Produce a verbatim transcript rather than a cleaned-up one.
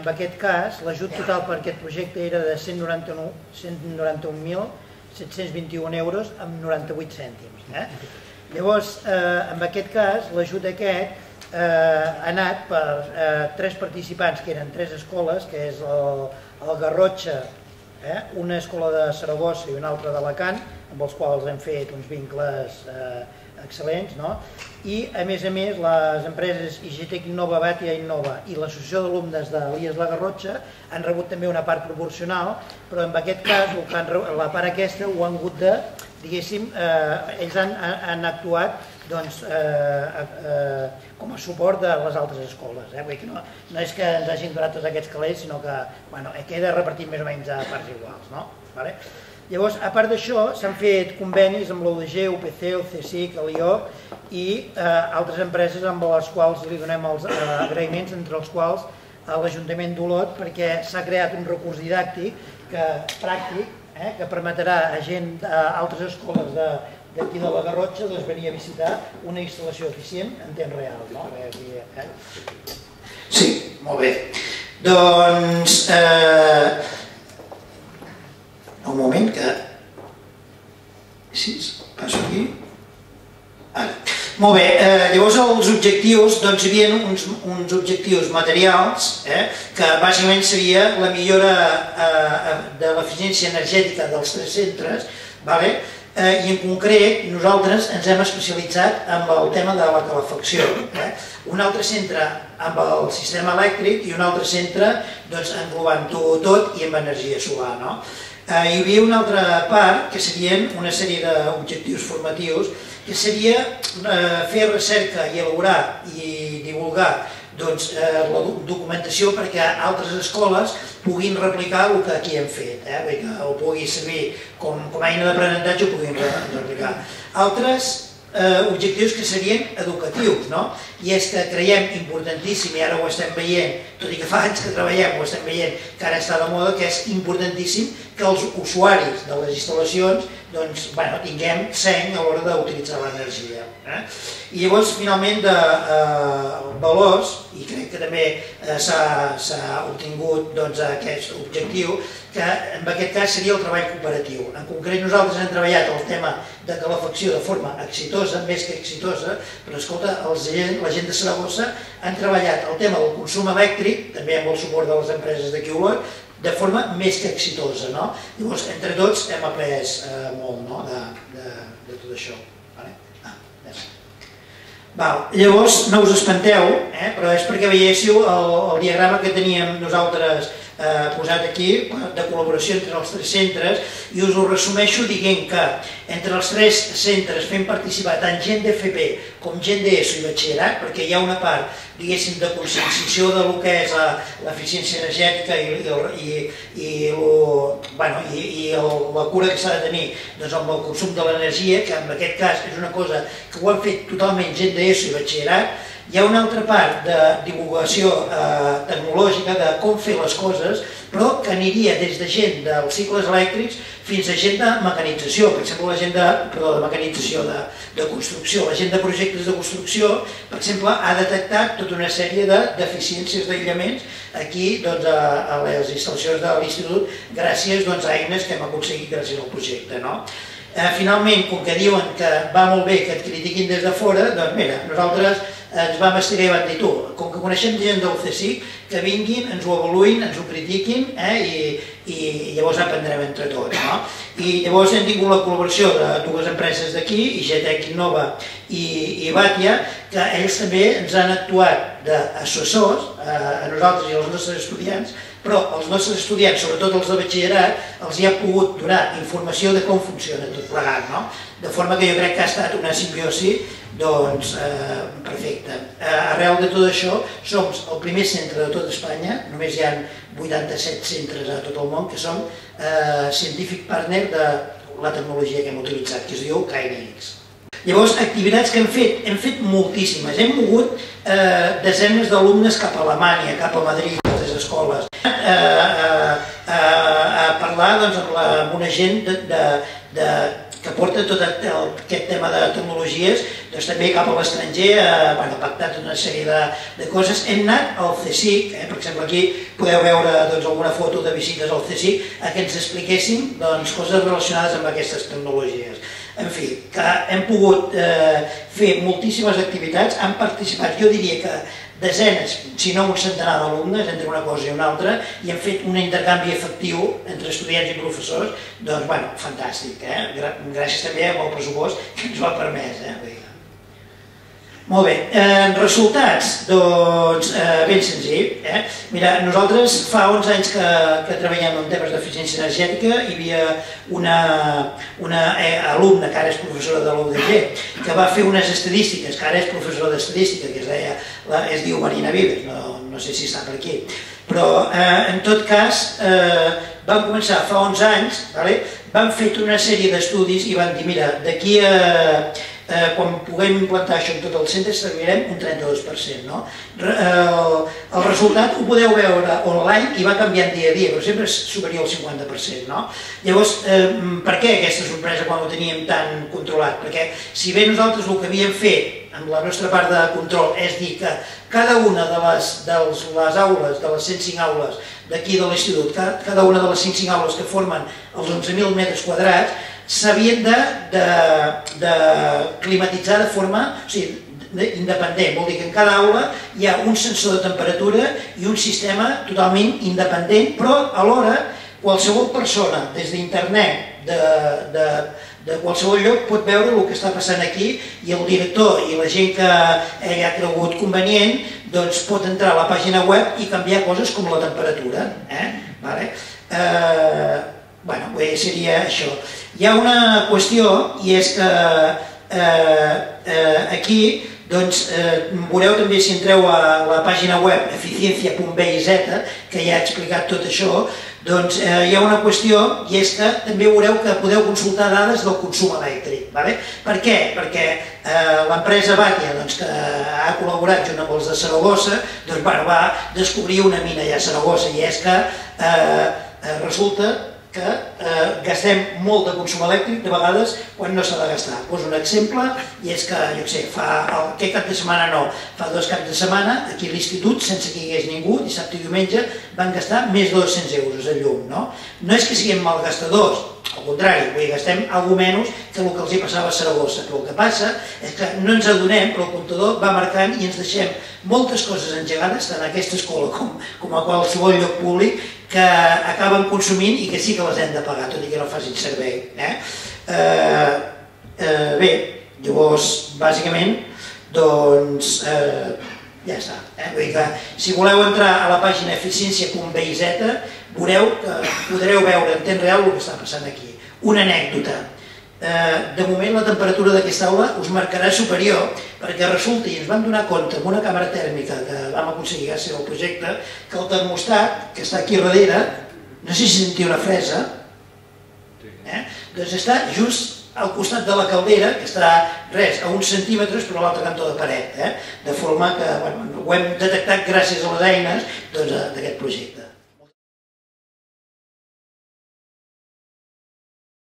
en aquest cas, l'ajut total per aquest projecte era de cent noranta-un mil set-cents vint-i-un euros amb noranta-vuit cèntims. Eh? Llavors, eh, en aquest cas, l'ajut aquest eh, ha anat per eh, tres participants, que eren tres escoles, que és el, el Garrotxa, eh, una escola de Saragossa i una altra d'Alacant, amb els quals hem fet uns vincles eh, excel·lents, no? I, a més a més, les empreses IGTEC Innova, Batia Innova i l'Associació d'Alumnes de l'I E S La Garrotxa han rebut també una part proporcional, però en aquest cas la part aquesta ho han hagut de, diguéssim, eh, ells han, han actuat doncs, eh, eh, com a suport de les altres escoles. Eh? Vull dir que no, no és que ens hagin donat tots aquests calés, sinó que bueno, queda repartit més o menys a parts iguals. No? Vale? Llavors, a part d'això, s'han fet convenis amb l'U D G, U P C, U C S I C, l'I O C i eh, altres empreses amb les quals li donem els eh, agraïments, entre els quals l'Ajuntament d'Olot, perquè s'ha creat un recurs didàctic que, pràctic eh, que permetrà a gent d'altres escoles de d'aquí de la Garrotxa doncs, venir a visitar una instal·lació eficient en temps real. No? Eh? Sí, molt bé. Doncs... Eh... Un moment que... Sí, passo aquí. Ara. Molt bé, eh, llavors els objectius, doncs hi havia uns, uns objectius materials, eh, que bàsicament seria la millora eh, de l'eficiència energètica dels tres centres, vale? Eh, i en concret nosaltres ens hem especialitzat en el tema de la calefacció. Eh? Un altre centre amb el sistema elèctric i un altre centre doncs, englobant-ho tot i amb energia solar. No? Eh, hi havia una altra part que serien una sèrie d'objectius formatius que seria eh, fer recerca i elaborar i divulgar doncs, eh, la documentació perquè altres escoles puguin replicar el que aquí hem fet, eh? Que ho pugui servir com, com a eina d'aprenentatge o puguin replicar. Altres eh, objectius que serien educatius, no? I és que creiem importantíssim, i ara ho estem veient, tot i que fa anys que treballem, ho estem veient que ara està de moda, que és importantíssim que els usuaris de les instal·lacions doncs, bueno, tinguem seny a l'hora d'utilitzar l'energia. Eh? I llavors, finalment, de eh, valors, i crec que també eh, s'ha obtingut doncs, aquest objectiu, que en aquest cas seria el treball cooperatiu. En concret, nosaltres hem treballat el tema de calefacció de forma exitosa, més que exitosa, però escolta, els, la gent de Saragossa han treballat el tema del consum elèctric, també amb el suport de les empreses d'aquí a Olot, de forma més que exitosa. No? Llavors, entre tots hem après eh, molt no? de, de, de tot això. Vale? Ah, Val. Llavors, no us espanteu, eh? Però és perquè veiéssiu el, el diagrama que teníem nosaltres eh, posat aquí, de col·laboració entre els tres centres, i us ho resumeixo dient que entre els tres centres fem participar tant gent d'F P com gent d'ESO i batxillerat, perquè hi ha una part, diguéssim, de conscienciació del que és l'eficiència energètica i, i, i, lo, bueno, i, i el, la cura que s'ha de tenir doncs, amb el consum de l'energia, que en aquest cas és una cosa que ho han fet totalment gent d'ESO i batxillerat. Hi ha una altra part de divulgació eh, tecnològica de com fer les coses, però que aniria des de gent dels cicles elèctrics fins a gent de mecanització, per exemple, la gent de, perdó, de mecanització, de, de construcció. La gent de projectes de construcció, per exemple, ha detectat tota una sèrie de deficiències d'aïllaments aquí doncs, a, a les instal·lacions de l'Institut gràcies doncs, a eines que hem aconseguit gràcies al projecte. No? Eh, finalment, com que diuen que va molt bé que et critiquin des de fora, doncs mira, nosaltres ens vam estirar i vam dir tu, com que coneixem gent del C S I C, que vinguin, ens ho avaluïn, ens ho critiquin eh, i, i llavors aprendrem entre tots. No? I llavors hem tingut la col·laboració de dues empreses d'aquí, IGTEC Innova i, i Batia, que ells també ens han actuat d'assessors eh, a nosaltres i als nostres estudiants, però els nostres estudiants, sobretot els de batxillerat, els hi ha pogut donar informació de com funciona tot plegat, no? De forma que jo crec que ha estat una simbiosi doncs, eh, perfecta. Eh, arrel de tot això, som el primer centre de tot Espanya, només hi ha vuitanta-set centres a tot el món que són eh, científic partner de la tecnologia que hem utilitzat, que es diu K N X. Llavors, activitats que hem fet, hem fet moltíssimes. Hem mogut eh, desenes d'alumnes cap a Alemanya, cap a Madrid, a les escoles, eh, eh, eh, a parlar doncs, amb, la, amb una gent de, de, de, que que porta tot aquest tema de tecnologies doncs, també cap a l'estranger, eh, bueno, pactat una sèrie de, de coses. Hem anat al C S I C, eh, per exemple aquí podeu veure doncs, alguna foto de visites al C S I C, a que ens expliquéssim doncs, coses relacionades amb aquestes tecnologies. En fi, que hem pogut eh, fer moltíssimes activitats, han participat, jo diria que desenes, si no un centenar d'alumnes entre una cosa i una altra, i han fet un intercanvi efectiu entre estudiants i professors, doncs, bueno, fantàstic, eh? Gràcies també al pressupost que ens ho ha permès, eh? Molt bé, eh, resultats, doncs eh, ben senzill. Eh? Mira, nosaltres fa onze anys que, que treballem en temes d'eficiència energètica. Hi havia una, una eh, alumna que ara és professora de l'U D G que va fer unes estadístiques, que ara és professora d'estadística, que es, deia, la, es diu Marina Vives, no, no sé si està per aquí. Però eh, en tot cas eh, vam començar fa onze anys, vale? Vam fer una sèrie d'estudis i van dir, mira, d'aquí a... Eh, quan puguem implantar això en tot el centre servirem un trenta-dos per cent. No? El, el resultat ho podeu veure online i va canviant dia a dia, però sempre és superior al cinquanta per cent. No? Llavors, eh, per què aquesta sorpresa quan ho teníem tan controlat? Perquè si bé nosaltres el que havíem fet amb la nostra part de control és dir que cada una de les, de les aules, de les cent cinc aules d'aquí de l'institut, cada una de les cent cinc aules que formen els onze mil metres quadrats, s'havien de, de, de climatitzar de forma o sigui, independent. Vol dir que en cada aula hi ha un sensor de temperatura i un sistema totalment independent, però alhora qualsevol persona des d'internet, de, de, de qualsevol lloc, pot veure el que està passant aquí i el director i la gent que ell ha cregut convenient doncs pot entrar a la pàgina web i canviar coses com la temperatura. Eh? Vale? Eh, bueno, bé, seria això. Hi ha una qüestió i és que eh, eh, aquí doncs, eh, veureu també si entreu a la pàgina web eficiencia punt b i z, que ja ha explicat tot això, doncs eh, hi ha una qüestió i és que també veureu que podeu consultar dades del consum elèctric. Vale? Per què? Perquè eh, l'empresa Batia, doncs, que ha col·laborat junt amb els de Saragossa, doncs, bueno, va descobrir una mina ja a Saragossa i és que eh, eh, resulta que eh, gastem molt de consum elèctric de vegades quan no s'ha de gastar. Poso un exemple i és que, jo què sé, fa, aquest cap de setmana no, fa dos caps de setmana, aquí a l'institut, sense que hi hagués ningú, dissabte i diumenge, van gastar més de dos-cents euros de llum. No, no és que siguem malgastadors, al contrari, vull dir, gastem alguna menys que el que els hi passava a Saragossa, però el que passa és que no ens adonem, però el comptador va marcant i ens deixem moltes coses engegades, tant a aquesta escola com, com a qualsevol lloc públic, que acaben consumint i que sí que les hem de pagar, tot i que no facin servei. Eh? Eh, eh, bé, llavors, bàsicament, doncs, eh, ja està. Eh? Vull dir que, si voleu entrar a la pàgina eficiencia punt b i z, veureu que podreu veure en temps real el que està passant aquí. Una anècdota. De moment la temperatura d'aquesta aula us marcarà superior perquè resulta, i ens vam donar compte amb una càmera tèrmica que vam aconseguir gràcies al projecte, que el termostat que està aquí darrere, no sé si sentiu una fresa, eh? Doncs està just al costat de la caldera, que està res, a uns centímetres però a l'altre cantó de paret, eh? De forma que bueno, ho hem detectat gràcies a les eines doncs, d'aquest projecte.